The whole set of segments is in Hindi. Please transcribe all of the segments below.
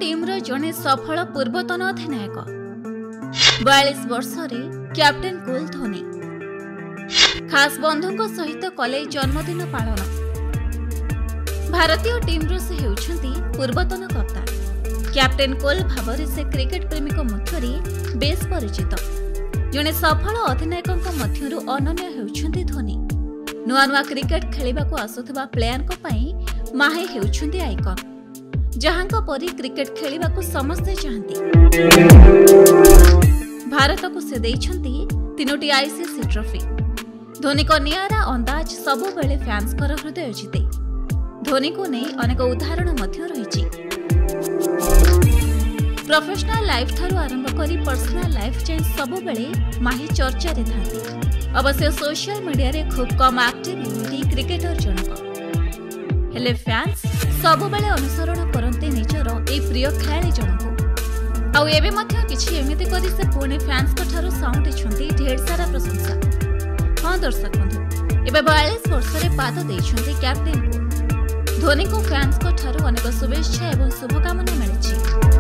टीम्र जड़े सफल पूर्वतन अधिनायक 42 वर्ष कैप्टेन कूल धोनी खास बंधुों सहित कले जन्मदिन पालन। भारतीय टीम्र से होउछंती पूर्वतन कप्तान कैप्टेन कूल भाव से क्रिकेट प्रेमी मध्य बेस परिचित। जड़े सफल अधिनायक मध्य अनन्य होउछंती धोनी। नुआ नुआ क्रिकेट खेलिबा को आसुथबा प्लेयर को पई माहे होउछंती आइकन जहां परी क्रिकेट खेलिबा को समस्ते चाहती। भारत को से देइछंती 3टी आईसीसी ट्रॉफी। धोनी को नियारा अंदाज सबु बेले फैंस कर हृदय जिते। धोनी को नहीं अनेक उदाहरण मध्य रहिछि। प्रोफेशनल लाइफ थारु आरंभ करी पर्सनल लाइफ जाए सबु बेले माही चर्चा रे थांती। अवश्य सोशल मीडिया रे खूब कम एक्टिव हुई क्रिकेटर जनक हेले फैंस सबु बेले अनुसरण करते निजर ए प्रिय खेलाड़ी जनक। आउ एबे मध्य किछि एमिति करी से पुणे फैंस को ठारो साउंड छंती ढेर सारा प्रशंसा। हां दर्शक बंधु एबे 42 वर्ष रे पाद देइछंती कैप्टेन को। धोनी को फैंस को ठारो अनेक शुभेच्छा एवं शुभकामना मिलिछि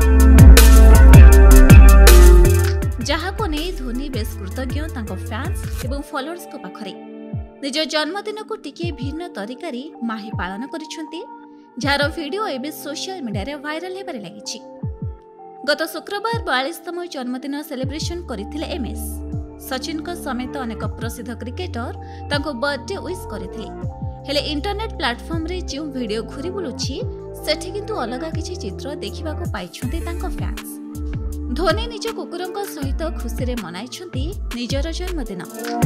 जहा को नै धोनी बेस कृतज्ञ तांको फैंस एवं फॉलोअर्स को पाखरे। निज जन्मदिन को टिके भिन्न तरीकारी माही पालन करिछंती जार वीडियो एबे सोशल मीडिया रे वायरल हेबारे लागिछि। गत शुक्रवार 42तम जन्मदिन सेलिब्रेशन करिथिले एमएस सचिन को समेत अनेक प्रसिद्ध क्रिकेटर तांको बर्थडे विश करिथिले। हेले इंटरनेट प्लेटफॉर्म रे जे वीडियो घुरी बुलुछि सेठी किंतु अलगा किछि चित्र देखिबा को पाइछंती तांको फैंस। धोनी निज कुकुरंक सहित खुशी रे मनाइछंती निजर जन्मदिन।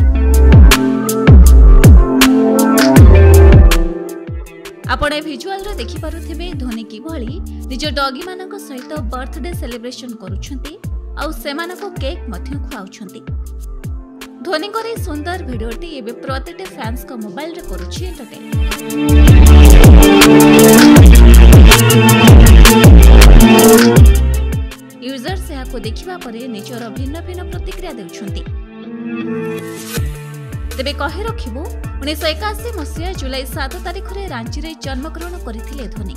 आपण भिजुअल रे देखि पारुथिबे धोनी किभଳି निज डॉगी मानक सहित बर्थडे सेलिब्रेशन करूछंती आउ सेमानको केक मध्य खुआउछंती। धोनी को रे सुंदर वीडियोटी एबे प्रत्येक फैंस को मोबाइल रे करूछि एंटरटेन। यूजर्स को देखिबा परे निजर भिन्न भिन्न प्रतिक्रिया देउछंती। तेबे कहे रखिबो 1981 मसीहा जुलाई 7 तारिख रे रांची रे जन्मग्रहण करिथिले धोनी।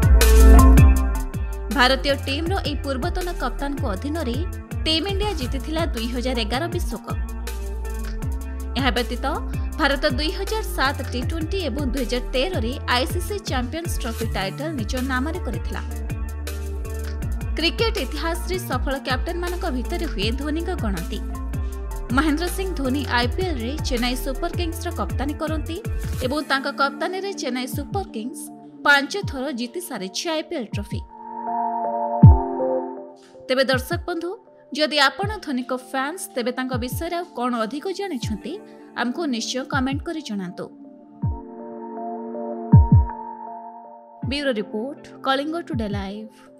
भारतीय टीम रो ए पूर्वतन कप्तान को अधीन रे टीम इंडिया जीतिथिला 2011 विश्वकप। यह व्यतीत भारत 2007 टी20 एवं 2013 रे आईसीसी चैंपियंस ट्रॉफी टाइटल निज नाम रे करिथिला। क्रिकेट इतिहास रे सफल कैप्टेन मानक भितर हुए धोनी का गणति। महेंद्र सिंह धोनी आईपीएल रे चेन्नई सुपर किंग्स रो कप्तानी करंती एवं तांका कप्तानी रे चेन्नई सुपर किंग्स 5 थर जीति सारिछि आईपीएल ट्रॉफी। तेबे दर्शक बंधु जदि आपण धोनी को फैंस तेबे तांका विषय रे कोन अधिक जानि छथि हमको निश्चय कमेंट करि जणांतो। Bureau report Kalinga Today live.